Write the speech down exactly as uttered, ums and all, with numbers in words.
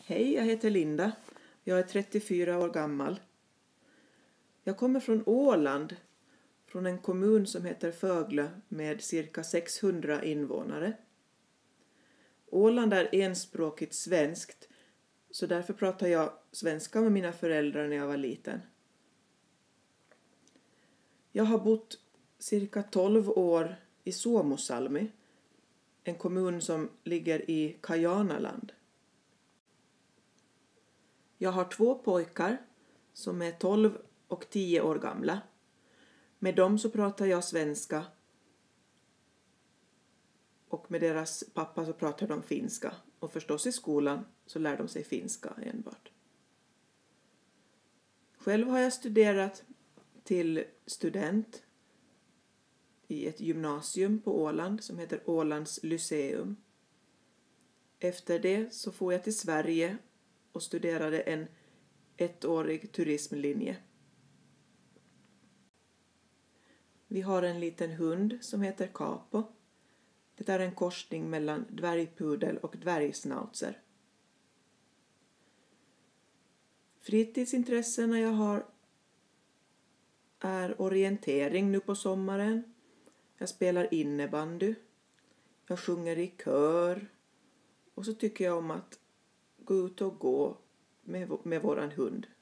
Hej, jag heter Linda. Jag är trettiofyra år gammal. Jag kommer från Åland, från en kommun som heter Föglö med cirka sexhundra invånare. Åland är enspråkigt svenskt, så därför pratar jag svenska med mina föräldrar när jag var liten. Jag har bott cirka tolv år i Suomussalmi, en kommun som ligger i Kajanaland. Jag har två pojkar som är tolv och tio år gamla. Med dem så pratar jag svenska och med deras pappa så pratar de finska. Och förstås i skolan så lär de sig finska enbart. Själv har jag studerat till student i ett gymnasium på Åland som heter Ålands Lyceum. Efter det så får jag till Sverige och studerade en ettårig turismlinje. Vi har en liten hund som heter Capo. Det är en korsning mellan dvärgpudel och dvärgsnauzer. Fritidsintressena jag har är orientering nu på sommaren. Jag spelar innebandy. Jag sjunger i kör. Och så tycker jag om att gå ut och gå med, med våran hund.